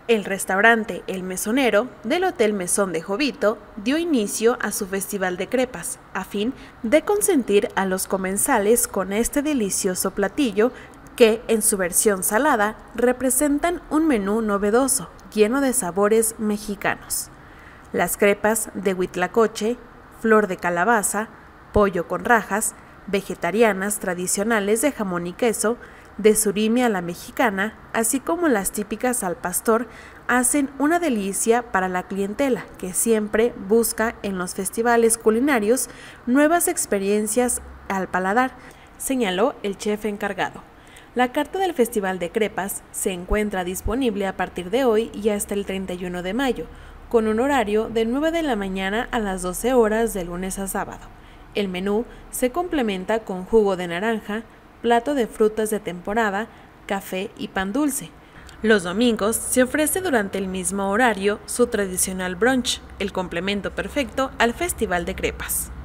El restaurante El Mesonero del Hotel Mesón de Jovito dio inicio a su festival de crepas, a fin de consentir a los comensales con este delicioso platillo que, en su versión salada, representan un menú novedoso, lleno de sabores mexicanos. Las crepas de huitlacoche, flor de calabaza, pollo con rajas, vegetarianas tradicionales de jamón y queso, de surimi a la mexicana, así como las típicas al pastor, hacen una delicia para la clientela que siempre busca en los festivales culinarios nuevas experiencias al paladar, señaló el chef encargado. La carta del Festival de Crepas se encuentra disponible a partir de hoy y hasta el 31 de mayo, con un horario de 9 de la mañana a las 12 horas de lunes a sábado. El menú se complementa con jugo de naranja, plato de frutas de temporada, café y pan dulce. Los domingos se ofrece durante el mismo horario su tradicional brunch, el complemento perfecto al Festival de Crepas.